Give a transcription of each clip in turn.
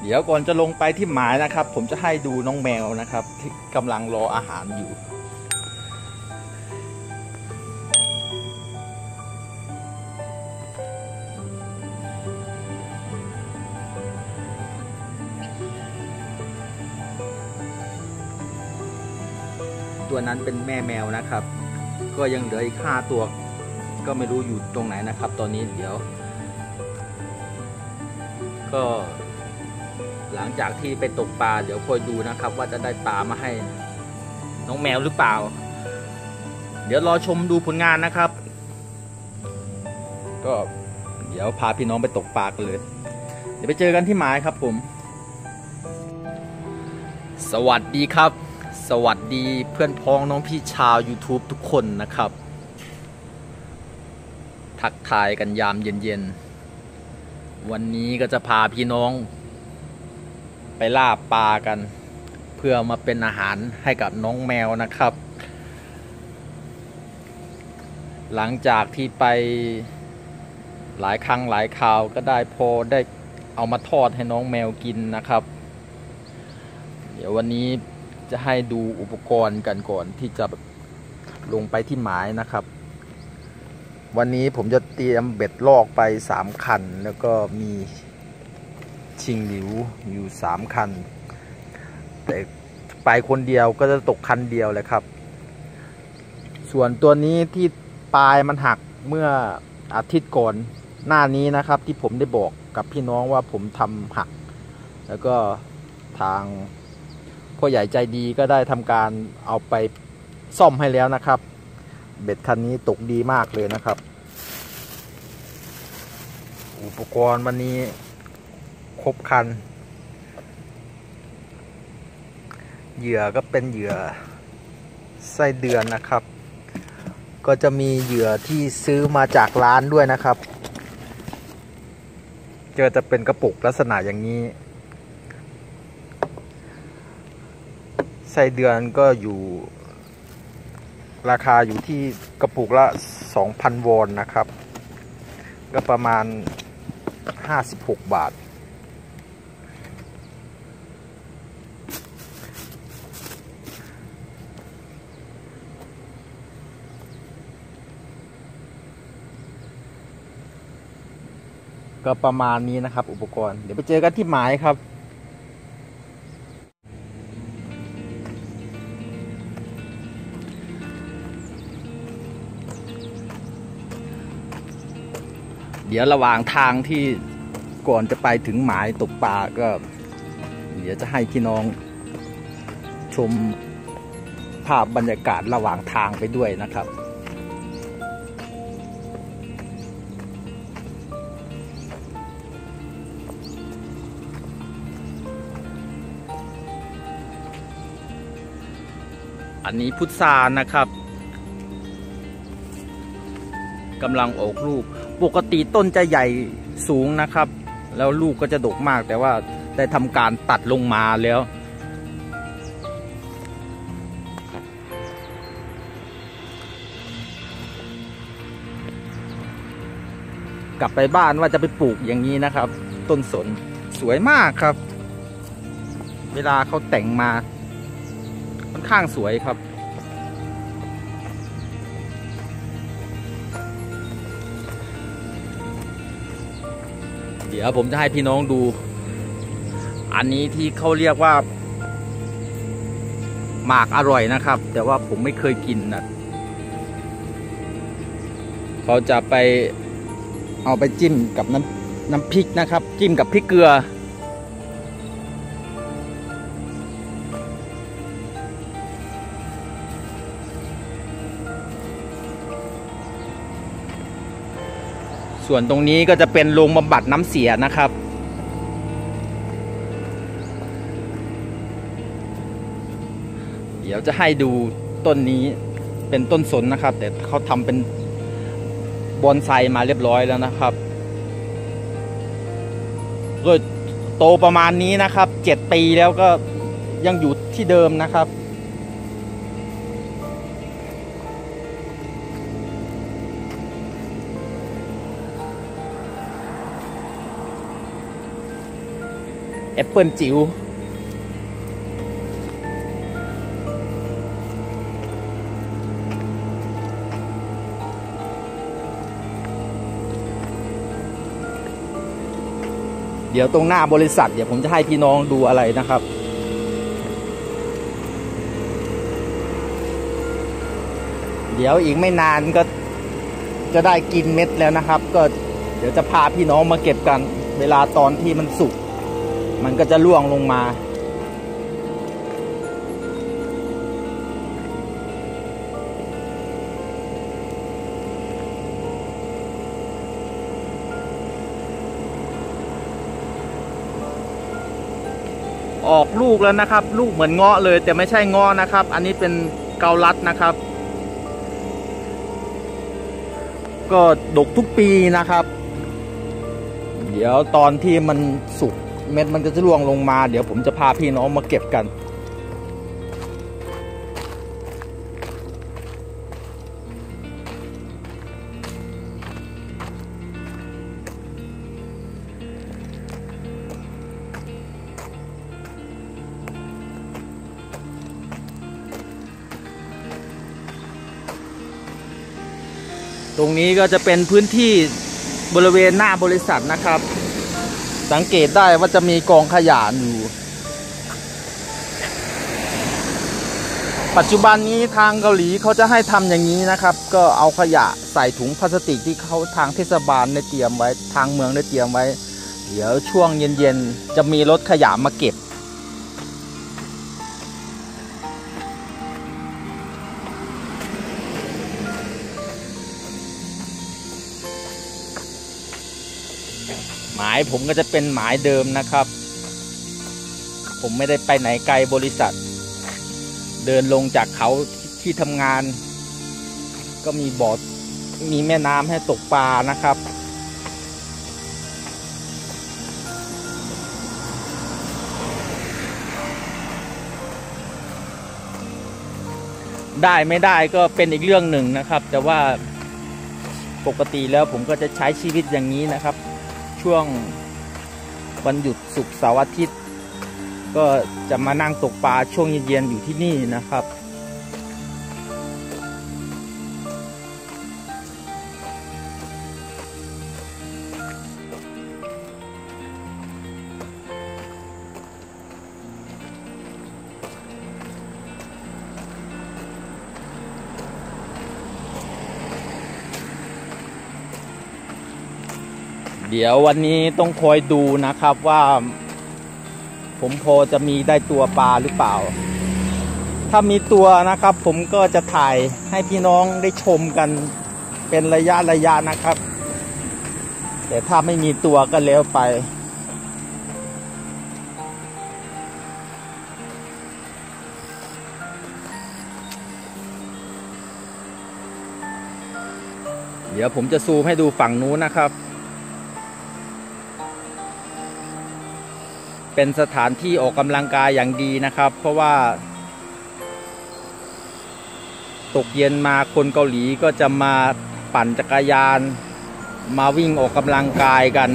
เดี๋ยวก่อนจะลงไปที่หมายนะครับผมจะให้ดูน้องแมวนะครับที่กำลังรออาหารอยู่ตัวนั้นเป็นแม่แมวนะครับก็ยังเหลืออีก5 ตัวก็ไม่รู้อยู่ตรงไหนนะครับตอนนี้เดี๋ยวก็หลังจากที่ไปตกปลาเดี๋ยวคอยดูนะครับว่าจะได้ปลามาให้น้องแมวหรือเปล่าเดี๋ยวรอชมดูผลงานนะครับก็เดี๋ยวพาพี่น้องไปตกปลากันเลยเดี๋ยวไปเจอกันที่หมายครับผมสวัสดีครับสวัสดีเพื่อนพ้องน้องพี่ชาว YouTube ทุกคนนะครับทักทายกันยามเย็นๆวันนี้ก็จะพาพี่น้องไปล่าปลากันเพื่อมาเป็นอาหารให้กับน้องแมวนะครับหลังจากที่ไปหลายครั้งหลายคราวก็ได้พอได้เอามาทอดให้น้องแมวกินนะครับเดี๋ยววันนี้จะให้ดูอุปกรณ์กันก่อนที่จะลงไปที่หมายนะครับวันนี้ผมจะเตรียมเบ็ดลอกไป3 คันแล้วก็มีชิงหลิวอยู่3 คันแต่ไปคนเดียวก็จะตกคันเดียวเลยครับส่วนตัวนี้ที่ปลายมันหักเมื่ออาทิตย์ก่อนหน้านี้นะครับที่ผมได้บอกกับพี่น้องว่าผมทำหักแล้วก็ทางพ่อใหญ่ใจดีก็ได้ทำการเอาไปซ่อมให้แล้วนะครับเบ็ดคันนี้ตกดีมากเลยนะครับอุปกรณ์วันนี้ครบคันเหยื่อก็เป็นเหยื่อไส้เดือนนะครับก็จะมีเหยื่อที่ซื้อมาจากร้านด้วยนะครับจะเป็นกระปุกลักษณะอย่างนี้ไส้เดือนก็อยู่ราคาอยู่ที่กระปุกละ 2,000 วอนนะครับก็ประมาณ56 บาทก็ประมาณนี้นะครับอุปกรณ์เดี๋ยวไปเจอกันที่หมายครับเดี๋ยวระหว่างทางที่ก่อนจะไปถึงหมายตกปลาก็เดี๋ยวจะให้พี่น้องชมภาพบรรยากาศระหว่างทางไปด้วยนะครับอันนี้พุทรานะครับกำลังออกลูกปกติต้นจะใหญ่สูงนะครับแล้วลูกก็จะดกมากแต่ว่าได้ทำการตัดลงมาแล้วกลับไปบ้านว่าจะไปปลูกอย่างนี้นะครับต้นสนสวยมากครับเวลาเขาแต่งมาค่อนข้างสวยครับเดี๋ยวผมจะให้พี่น้องดูอันนี้ที่เขาเรียกว่าหมากอร่อยนะครับแต่ว่าผมไม่เคยกินนะเขาจะไปเอาไปจิ้มกับน้ำพริกนะครับจิ้มกับพริกเกลือส่วนตรงนี้ก็จะเป็นโรงบำบัดน้ำเสียนะครับเดี๋ยวจะให้ดูต้นนี้เป็นต้นสนนะครับแต่เขาทำเป็นบอนไซมาเรียบร้อยแล้วนะครับโดยโตประมาณนี้นะครับ7 ปีแล้วก็ยังอยู่ที่เดิมนะครับ ตแอปเปิลจิ๋วเดี๋ยวตรงหน้าบริษัทเดี๋ยวผมจะให้พี่น้องดูอะไรนะครับเดี๋ยวอีกไม่นานก็จะได้กินเม็ดแล้วนะครับก็เดี๋ยวจะพาพี่น้องมาเก็บกันเวลาตอนที่มันสุกมันก็จะร่วงลงมาออกลูกแล้วนะครับลูกเหมือนเงาะเลยแต่ไม่ใช่เงาะนะครับอันนี้เป็นเกาลัดนะครับก็ดกทุกปีนะครับเดี๋ยวตอนที่มันสุกเม็ดมันก็จะร่วงลงมาเดี๋ยวผมจะพาพี่น้องมาเก็บกันตรงนี้ก็จะเป็นพื้นที่บริเวณหน้าบริษัทนะครับสังเกตได้ว่าจะมีกองขยะอยู่ปัจจุบันนี้ทางเกาหลีเขาจะให้ทำอย่างนี้นะครับก็เอาขยะใส่ถุงพลาสติกที่เขาทางเทศบาลได้เตรียมไว้ทางเมืองได้เตรียมไว้เดี๋ยวช่วงเย็นๆจะมีรถขยะมาเก็บหมายผมก็จะเป็นหมายเดิมนะครับผมไม่ได้ไปไหนไกลบริษัทเดินลงจากเขาที่ทำงานก็มีบ่อมีแม่น้ำให้ตกปลานะครับได้ไม่ได้ก็เป็นอีกเรื่องหนึ่งนะครับแต่ว่าปกติแล้วผมก็จะใช้ชีวิตอย่างนี้นะครับช่วงวันหยุดศุกร์เสาร์อาทิตย์ก็จะมานั่งตกปลาช่วงเย็นๆอยู่ที่นี่นะครับเดี๋ยววันนี้ต้องคอยดูนะครับว่าผมพอจะมีได้ตัวปลาหรือเปล่าถ้ามีตัวนะครับผมก็จะถ่ายให้พี่น้องได้ชมกันเป็นระยะนะครับแต่ถ้าไม่มีตัวก็แล้วไปเดี๋ยวผมจะซูมให้ดูฝั่งนู้นนะครับเป็นสถานที่ออกกำลังกายอย่างดีนะครับเพราะว่าตกเย็นมาคนเกาหลีก็จะมาปั่นจักรยานมาวิ่งออกกำลังกายกัน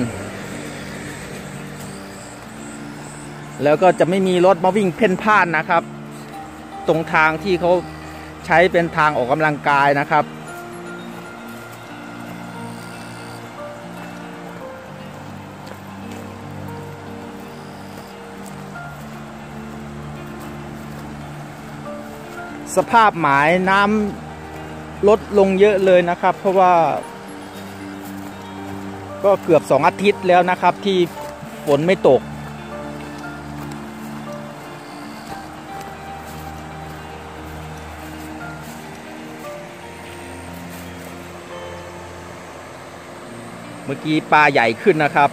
แล้วก็จะไม่มีรถมาวิ่งเพ่นพ่านนะครับตรงทางที่เขาใช้เป็นทางออกกำลังกายนะครับสภาพหมายน้ำลดลงเยอะเลยนะครับเพราะว่าก็เกือบ2 อาทิตย์แล้วนะครับที่ฝนไม่ตกเมื่อกี้ปลาใหญ่ขึ้นนะครับ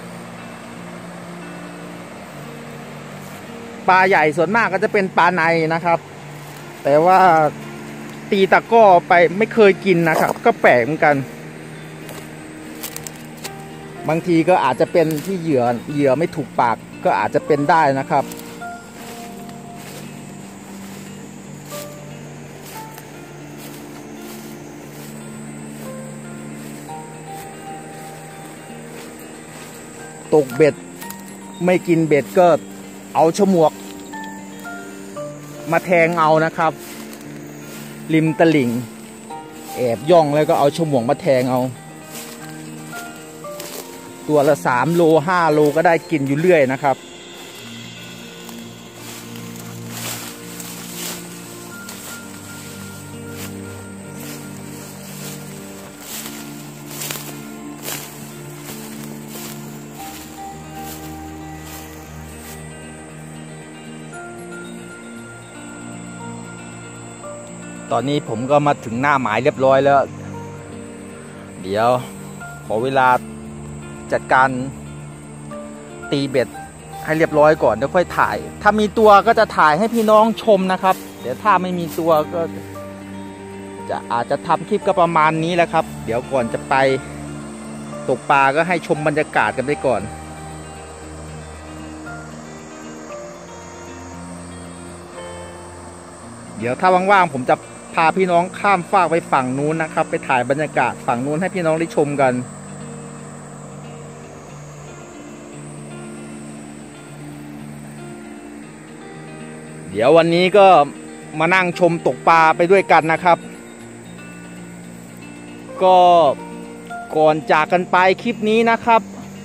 ปลาใหญ่ส่วนมากก็จะเป็นปลาในนะครับแต่ว่าตีตะก้อไปไม่เคยกินนะครับก็แปลกเหมือนกันบางทีก็อาจจะเป็นที่เหยื่อไม่ถูกปากก็อาจจะเป็นได้นะครับตกเบ็ดไม่กินเบ็ดก็เอาฉมวกมาแทงเอานะครับริมตลิ่งแอบย่องแล้วก็เอาฉมวกมาแทงเอาตัวละ3 โล 5 โลก็ได้กินอยู่เรื่อยนะครับตอนนี้ผมก็มาถึงหน้าหมายเรียบร้อยแล้วเดี๋ยวขอเวลาจัดการตีเบ็ดให้เรียบร้อยก่อนแล้วค่อยถ่ายถ้ามีตัวก็จะถ่ายให้พี่น้องชมนะครับเดี๋ยวถ้าไม่มีตัวก็อาจจะทำคลิปก็ประมาณนี้แหละครับเดี๋ยวก่อนจะไปตกปลาก็ให้ชมบรรยากาศกันไปก่อนเดี๋ยวถ้าว่างๆผมจะพาพี่น้องข้ามฟากไปฝั่งนู้นนะครับไปถ่ายบรรยากาศฝั่งนู้นให้พี่น้องได้ชมกันเดี๋ยววันนี้ก็มานั่งชมตกปลาไปด้วยกันนะครับก็ก่อนจากกันไปคลิปนี้นะครับ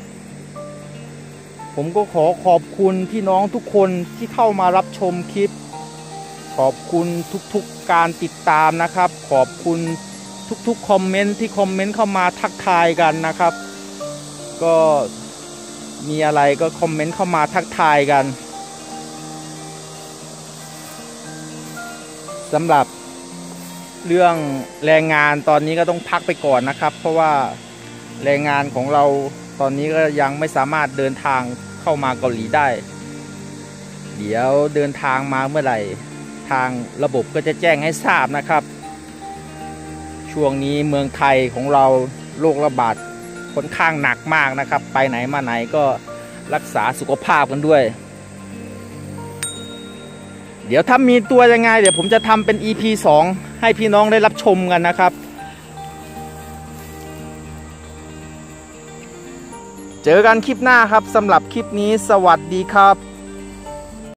ผมก็ขอขอบคุณพี่น้องทุกคนที่เข้ามารับชมคลิปขอบคุณทุกๆการติดตามนะครับขอบคุณทุกๆคอมเมนต์ที่คอมเมนต์เข้ามาทักทายกันนะครับก็มีอะไรก็คอมเมนต์เข้ามาทักทายกันสำหรับเรื่องแรงงานตอนนี้ก็ต้องพักไปก่อนนะครับเพราะว่าแรงงานของเราตอนนี้ก็ยังไม่สามารถเดินทางเข้ามาเกาหลีได้เดี๋ยวเดินทางมาเมื่อไหร่ทางระบบก็จะแจ้งให้ทราบนะครับช่วงนี้เมืองไทยของเราโรคระบาดค่อนข้างหนักมากนะครับไปไหนมาไหนก็รักษาสุขภาพกันด้วยเดี๋ยวถ้ามีตัวยังไงเดี๋ยวผมจะทำเป็น EP 2ให้พี่น้องได้รับชมกันนะครับเจอกันคลิปหน้าครับสำหรับคลิปนี้สวัสดีครับ